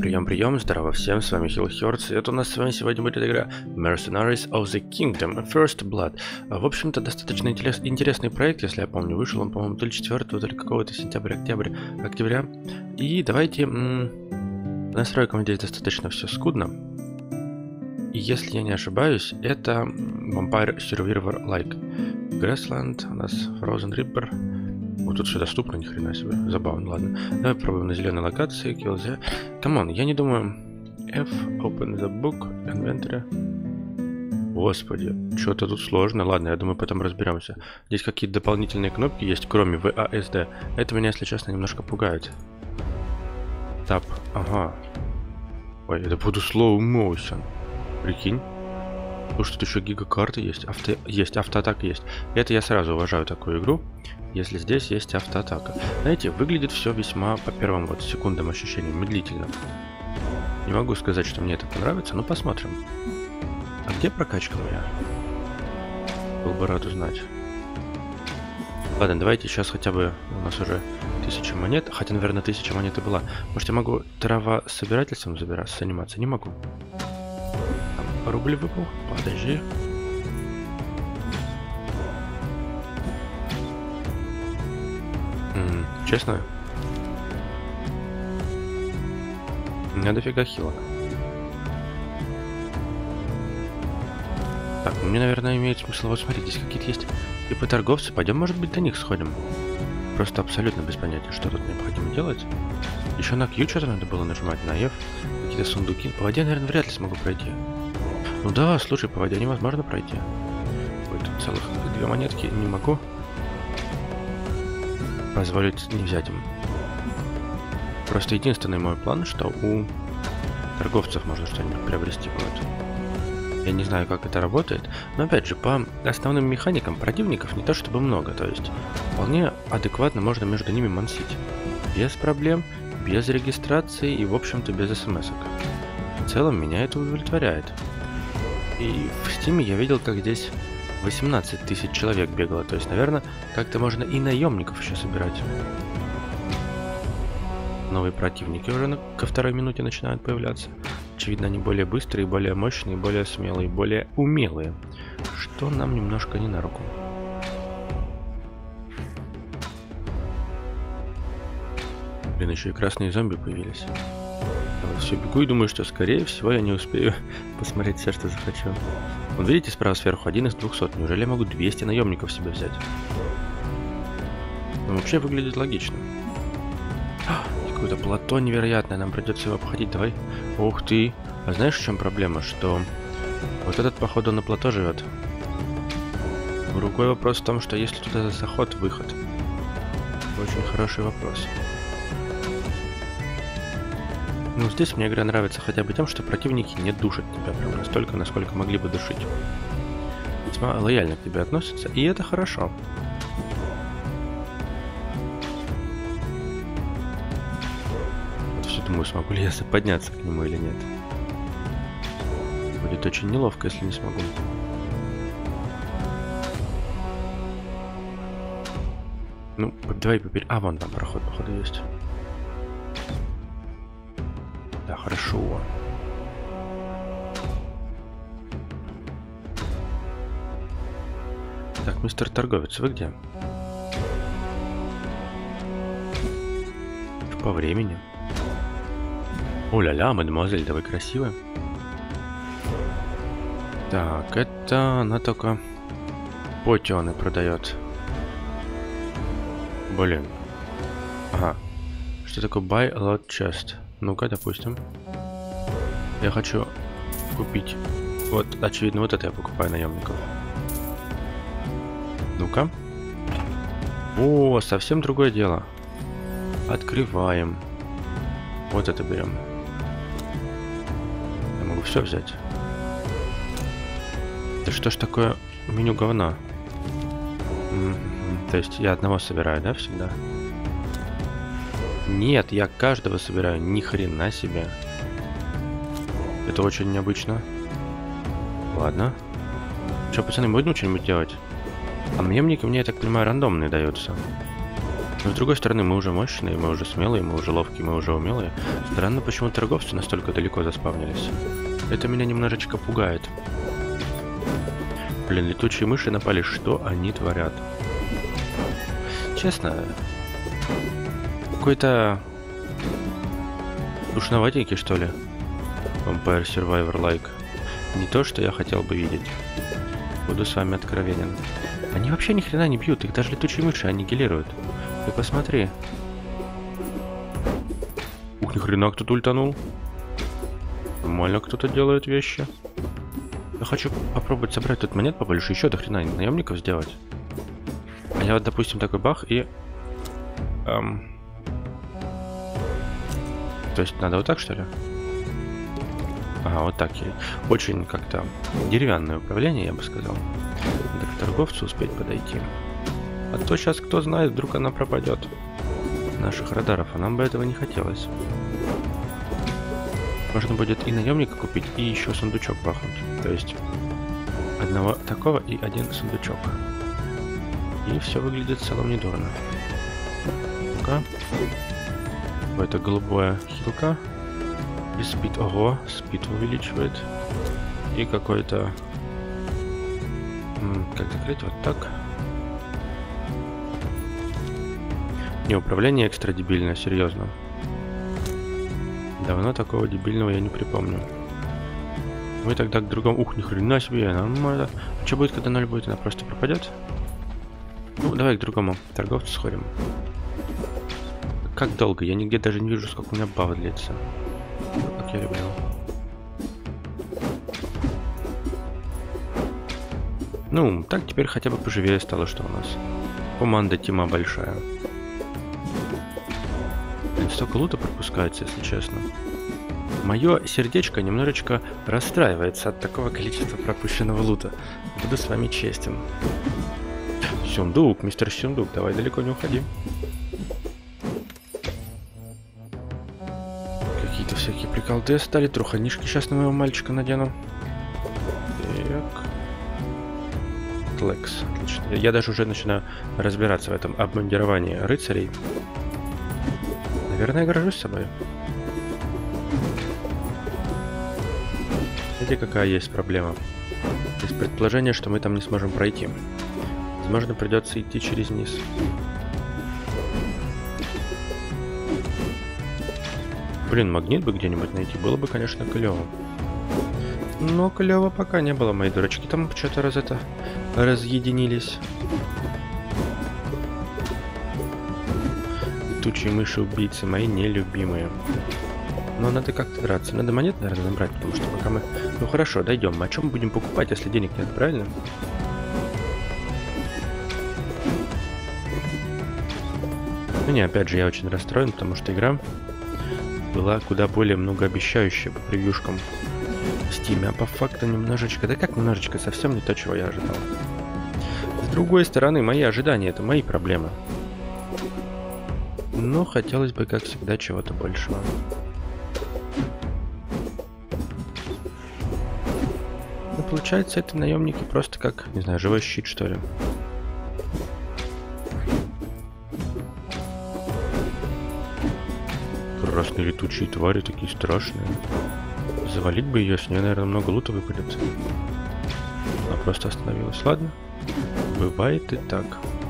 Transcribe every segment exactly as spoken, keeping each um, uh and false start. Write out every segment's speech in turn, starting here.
Прием, прием, здорово всем, с вами Хилл Хёрдс, и это у нас с вами сегодня будет игра Mercenaries of the Kingdom First Blood. В общем-то, достаточно интерес, интересный проект, если я помню, вышел он, по-моему, то ли четвёртого, то ли какого-то сентября, октября, октября. И давайте, м- настройкам здесь достаточно все скудно. И если я не ошибаюсь, это Vampire Survivor Like. Grassland, у нас Frozen Reaper. Вот тут все доступно, ни хрена себе. Забавно, ладно. Давай попробуем на зеленой локации. Kill the... Камон, я не думаю... F, open the book, inventory. Господи, что-то тут сложно. Ладно, я думаю, потом разберемся. Здесь какие-то дополнительные кнопки есть, кроме ви эй эс ди. Это меня, если честно, немножко пугает. Тап, ага. Ой, это буду slow motion. Прикинь. Слушай, тут еще гигакарты есть. Авто... Есть, автоатака есть. Это я сразу уважаю такую игру, если здесь есть автоатака. Знаете, выглядит все весьма, по первым вот секундам ощущениям, медлительно. Не могу сказать, что мне это понравится, но посмотрим. А где прокачка моя? Был бы рад узнать. Ладно, давайте сейчас хотя бы... У нас уже тысяча монет. Хотя, наверное, тысяча монет и была. Может, я могу трава с собирательством забираться, заниматься? Не могу. Там рубль выпал. Подожди. М-м, честно? У меня дофига хила. Так, ну мне, наверное, имеет смысл... Вот смотри, здесь какие-то есть типа торговцы. Пойдем, может быть, до них сходим. Просто абсолютно без понятия, что тут необходимо делать. Еще на Q что-то надо было нажимать, на F. Какие-то сундуки. По воде, наверное, вряд ли смогу пройти. Ну да, слушай, по воде невозможно пройти. Ой, тут целых две монетки, не могу позволить не взять им. Просто единственный мой план, что у торговцев можно что-нибудь приобрести будет. Я не знаю, как это работает, но опять же, по основным механикам противников не то чтобы много, то есть вполне адекватно можно между ними мансить. Без проблем, без регистрации и, в общем-то, без смс-ок. В целом, меня это удовлетворяет. И в Стиме я видел, как здесь восемнадцать тысяч человек бегало, то есть, наверное, как-то можно и наемников еще собирать. Новые противники уже на, ко второй минуте начинают появляться. Очевидно, они более быстрые, более мощные, более смелые, более умелые. Что нам немножко не на руку. Блин, еще и красные зомби появились. Я вот все бегу и думаю, что скорее всего я не успею посмотреть все, что захочу. Вон, видите, справа сверху один из двухсот. Неужели я могу двести наемников себе взять? Ну, вообще выглядит логично. Какое-то плато невероятное, нам придется его обходить. Давай. Ух ты. А знаешь, в чем проблема? Что вот этот, походу, на плато живет. Другой вопрос в том, что если туда заход, выход. Очень хороший вопрос. Ну, здесь мне игра нравится хотя бы тем, что противники не душат тебя прям настолько, насколько могли бы душить. Весьма лояльно к тебе относятся, и это хорошо. Думаю, смогу ли я подняться к нему или нет. Будет очень неловко, если не смогу. Ну, давай поперед... А, вон там проход, походу, есть. Да, хорошо. Так, мистер торговец, вы где? По времени. О-ля-ля, мадемуазель, да вы красивая. Так, это она только потёны продает. Блин. Ага. Что такое buy a lot chest? Ну-ка, допустим. Я хочу купить. Вот, очевидно, вот это я покупаю наемников. Ну-ка. О, совсем другое дело. Открываем. Вот это берем. Все взять. Да что ж такое меню говна? Mm-hmm. То есть я одного собираю, да, всегда? Нет, я каждого собираю. Ни хрена себе. Это очень необычно. Ладно. Что, пацаны, будем что-нибудь делать? А наемники мне, я так понимаю, рандомные даются. Но с другой стороны, мы уже мощные, мы уже смелые, мы уже ловкие, мы уже умелые. Странно, почему торговцы настолько далеко заспавнились. Это меня немножечко пугает. Блин, летучие мыши напали, что они творят? Честно, какой-то душноватенький, что ли? Vampire Survivor-like. Не то, что я хотел бы видеть. Буду с вами откровенен. Они вообще ни хрена не бьют, их даже летучие мыши аннигилируют. Ты посмотри. Ух, ни хрена кто-то ультанул. Нормально кто-то делает вещи. Я хочу попробовать собрать тут монет побольше, еще до хрена наемников сделать. А я вот, допустим, такой бах и... Эм... То есть надо вот так, что ли? Ага, вот так. Очень как-то деревянное управление, я бы сказал. Надо к торговцу успеть подойти. А то сейчас, кто знает, вдруг она пропадет. Наших радаров, а нам бы этого не хотелось. Можно будет и наемника купить, и еще сундучок бахнуть. То есть одного такого и один сундучок. И все выглядит в целом недурно. Ну-ка. Какое-то голубое хилка. И спид. Ого, спид увеличивает. И какой-то... Как закрыть? Вот так. Не, управление экстра дебильное, серьезно. Давно такого дебильного я не припомню. Мы тогда к другому... Ух, ни хрена себе, нормально. А что будет, когда ноль будет? Она просто пропадет? Ну, давай к другому торговцу сходим. Как долго? Я нигде даже не вижу, сколько у меня баф длится. Как я люблю. Ну, так теперь хотя бы поживее стало, что у нас. Команда тима большая. Блин, столько лута пропускается, если честно. Мое сердечко немножечко расстраивается от такого количества пропущенного лута. Буду с вами честен. Сундук, мистер Сундук, давай далеко не уходи. Какие-то всякие приколы стали. Труханишки сейчас на моего мальчика надену. Так. Лекс. Отлично. Я даже уже начинаю разбираться в этом обмундировании рыцарей. Наверное, я горжусь собой. Видите, какая есть проблема? Есть предположение, что мы там не сможем пройти. Возможно, придется идти через низ. Блин, магнит бы где-нибудь найти было бы, конечно, клево. Но клево пока не было, мои дурачки там что-то раз это разъединились. Летучие мыши-убийцы мои нелюбимые. Но надо как-то драться. Надо монет, наверное, набрать, потому что пока мы... Ну хорошо, дойдем. Мы о чем будем покупать, если денег нет, правильно? Ну не, опять же, я очень расстроен, потому что игра была куда более многообещающая по превьюшкам в Steam, а по факту немножечко... Да как немножечко? Совсем не то, чего я ожидал. С другой стороны, мои ожидания — это мои проблемы. Но хотелось бы, как всегда, чего-то большего. Но получается, это наемники просто как, не знаю, живой щит, что ли. Красные летучие твари, такие страшные. Завалить бы ее, с нее, наверное, много лута выпадет. Она просто остановилась. Ладно. Бывает и так.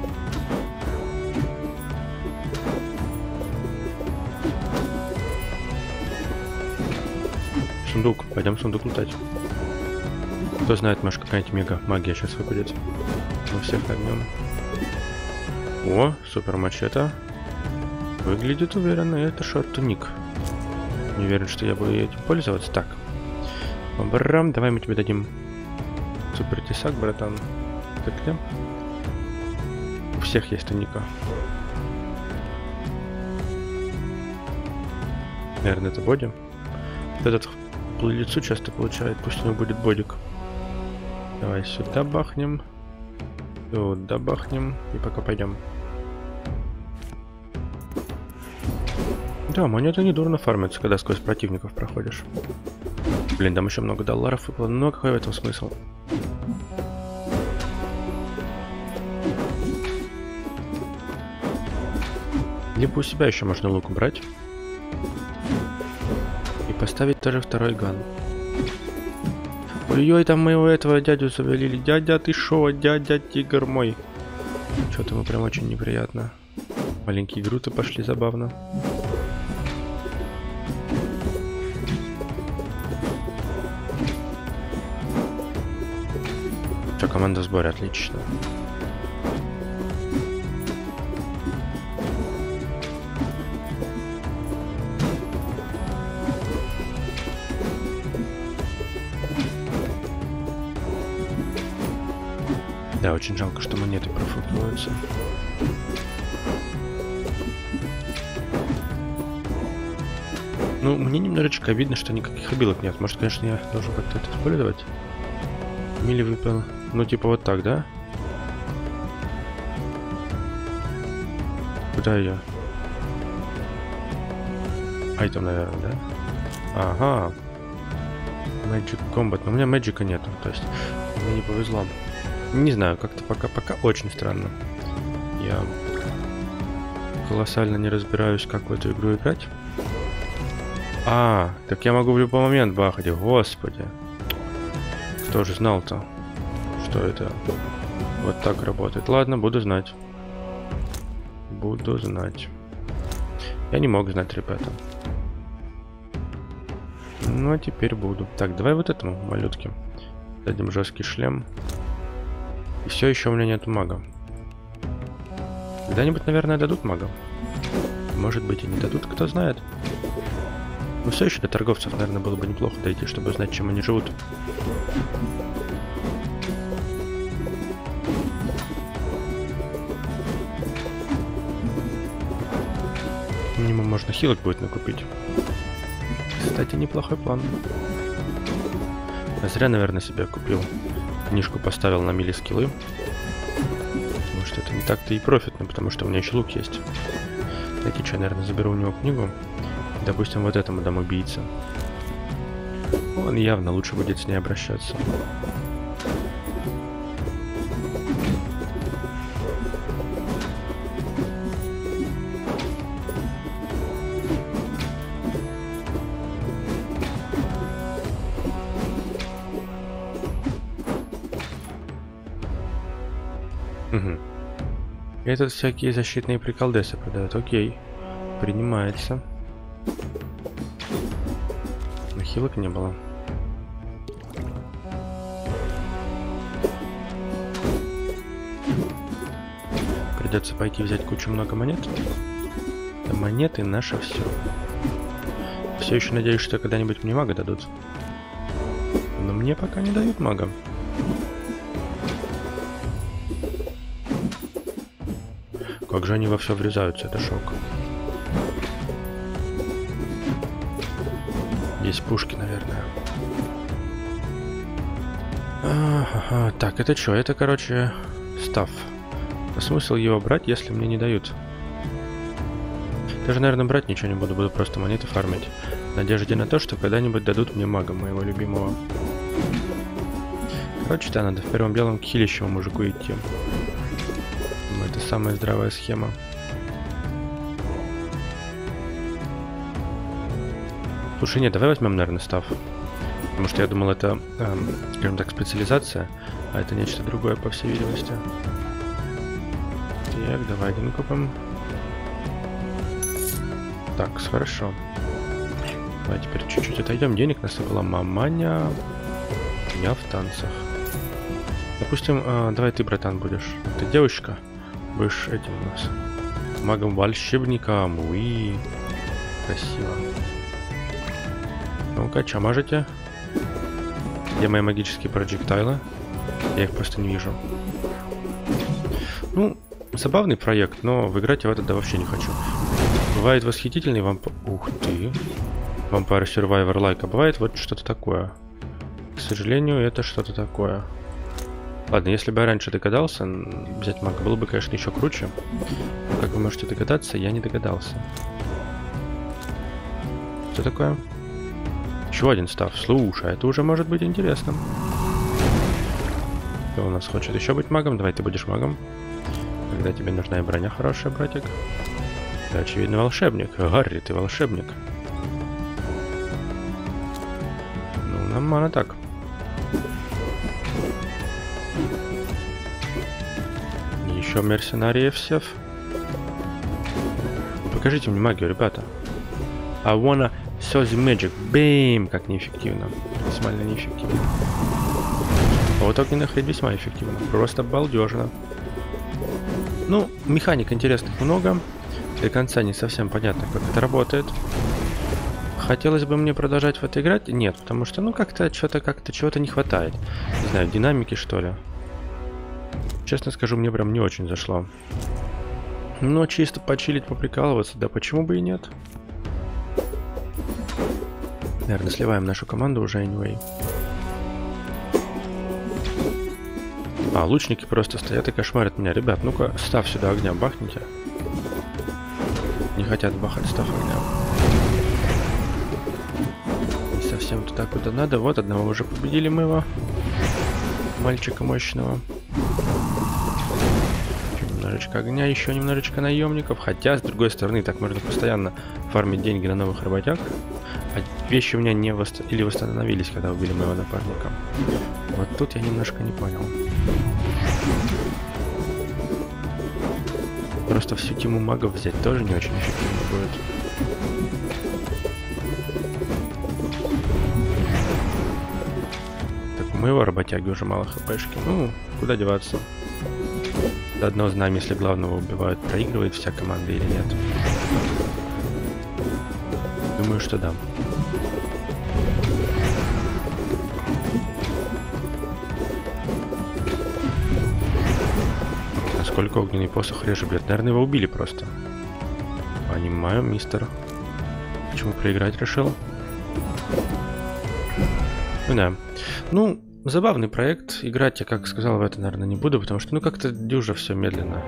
Сундук. Пойдем сундук лутать. Кто знает, может, какая-нибудь мега магия сейчас выпадет. Мы всех нагнем. О, супер мачете. Выглядит уверенно. Это шот туник. Не уверен, что я буду этим пользоваться. Так. Барам, давай мы тебе дадим супер тесак, братан. Так, да? У всех есть туника. Наверное, это боди. Этот по лицу часто получает, пусть у него будет бодик. Давай сюда бахнем. Сюда бахнем. И пока пойдем. Да, монеты недурно фармятся, когда сквозь противников проходишь. Блин, там еще много долларов выпало. Но какой в этом смысл? Либо у себя еще можно лук убрать. И поставить тоже второй ган. Ой-ой, там моего этого дядю завалили. Дядя, ты шо? Дядя, тигр мой. Что-то ему прям очень неприятно. Маленькие груты пошли, забавно. Все, команда в сборе, отлично. Да, очень жалко, что монеты профукиваются. Ну, мне немножечко обидно, что никаких обилок нет. Может, конечно, я должен как-то это использовать. Мили выпал. Ну, типа вот так, да? Куда ее? Айтем, наверное, да? Ага. Magic Combat. Но у меня Magic нету. То есть, мне не повезло. Не знаю, как-то пока, пока очень странно. Я колоссально не разбираюсь, как в эту игру играть. А, так я могу в любой момент бахать. Господи. Кто же знал-то, что это вот так работает? Ладно, буду знать. Буду знать. Я не мог знать, ребята. Ну, а теперь буду. Так, давай вот этому малютке дадим жесткий шлем. И все, еще у меня нет мага. Когда-нибудь, наверное, дадут мага. Может быть, и не дадут, кто знает. Но все еще до торговцев, наверное, было бы неплохо дойти, чтобы знать, чем они живут. Минимум можно хилок будет накупить. Кстати, неплохой план. Я зря, наверное, себе купил. Книжку поставил на мили скиллы. Потому что это не так-то и профитно, потому что у меня еще лук есть. Так, и что, наверное, заберу у него книгу. Допустим, вот этому дам убийца. Он явно лучше будет с ней обращаться. Угу. Этот всякие защитные приколдесы продают. Окей. Принимается. Но хилок не было. Придется пойти взять кучу много монет. Да, монеты наше все. Все еще надеюсь, что когда-нибудь мне мага дадут. Но мне пока не дают мага. Как же они во все врезаются, это шок. Есть пушки, наверное. А-ха-ха. Так, это что? Это, короче, став. А смысл его брать, если мне не дают? Даже, наверное, брать ничего не буду, буду просто монеты фармить. В надежде на то, что когда-нибудь дадут мне мага, моего любимого. Короче, да, надо в первом белом к хилищему мужику идти. Это самая здравая схема. Слушай, нет, давай возьмем, наверное, став. Потому что я думал, это, эм, скажем так, специализация, а это нечто другое, по всей видимости. Так, давай один купим. Так, хорошо. Давай теперь чуть-чуть отойдем. Денег насыпала маманя. Я в танцах. Допустим, э, давай ты, братан, будешь. Ты девочка. Будешь этим у нас. Магом-волшебником. Уи. Красиво. Ну-ка, что можете? Где мои магические проджектайлы? Я их просто не вижу. Ну, забавный проект, но в играть я в этот да вообще не хочу. Бывает восхитительный вамп... Ух ты. Vampire Survivor Like. А бывает вот что-то такое. К сожалению, это что-то такое. Ладно, если бы я раньше догадался взять мага, было бы, конечно, еще круче. Но, как вы можете догадаться, я не догадался. Что такое? Еще один став. Слушай, это уже может быть интересно. Кто у нас хочет еще быть магом? Давай ты будешь магом. Когда тебе нужна и броня хорошая, братик. Ты, очевидно, волшебник. Гарри, ты волшебник. Ну, нормально так. Еще мерсенариев всех. Покажите мне магию, ребята. I wanna show the magic. Бэйм! Как неэффективно. Максимально неэффективно. А вот огненный хейт весьма эффективно. Просто балдежно. Ну, механик интересных много. До конца не совсем понятно, как это работает. Хотелось бы мне продолжать в это играть? Нет, потому что, ну, как-то что-то как-то чего-то не хватает. Не знаю, динамики, что ли. Честно скажу, мне прям не очень зашло. Но чисто почилить, поприкалываться, да почему бы и нет? Наверное, сливаем нашу команду уже, anyway. А, лучники просто стоят и кошмарят меня. Ребят, ну-ка, став сюда огня, бахните. Не хотят бахать став огня. Не совсем туда, куда надо. Вот, одного уже победили мы его. Мальчика мощного. Еще немножечко огня, еще немножечко наемников. Хотя, с другой стороны, так можно постоянно фармить деньги на новых работяг. А вещи у меня не восст... или восстановились, когда убили моего напарника. Вот тут я немножко не понял. Просто всю тиму магов взять тоже не очень эффективно будет. Так, у моего работяги уже мало хпшки. Ну, куда деваться? Одно знаем, если главного убивают, проигрывает вся команда или нет. Думаю, что да. Насколько огненный посох реже бьет? Наверное, его убили просто. Понимаю, мистер. Почему проиграть решил? Ну да. Ну, забавный проект. Играть я, как сказал, в это, наверное, не буду, потому что, ну, как-то дюжа все медленно.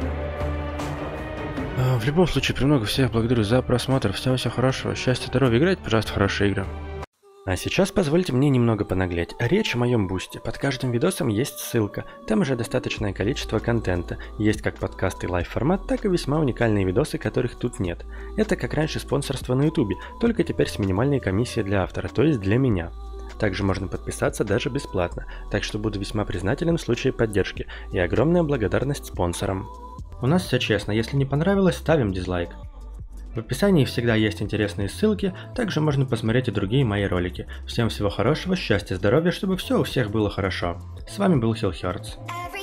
В любом случае, премного всех благодарю за просмотр. Всем всего хорошего, счастья, здоровья. Играйте, пожалуйста, в хорошие игры. А сейчас позвольте мне немного понаглеть. Речь о моем бусте. Под каждым видосом есть ссылка. Там уже достаточное количество контента. Есть как подкасты и лайв-формат, так и весьма уникальные видосы, которых тут нет. Это как раньше спонсорство на ютубе, только теперь с минимальной комиссией для автора, то есть для меня. Также можно подписаться даже бесплатно, так что буду весьма признателен в случае поддержки. И огромная благодарность спонсорам. У нас все честно, если не понравилось, ставим дизлайк. В описании всегда есть интересные ссылки, также можно посмотреть и другие мои ролики. Всем всего хорошего, счастья, здоровья, чтобы все у всех было хорошо. С вами был Хилл Хёрдс.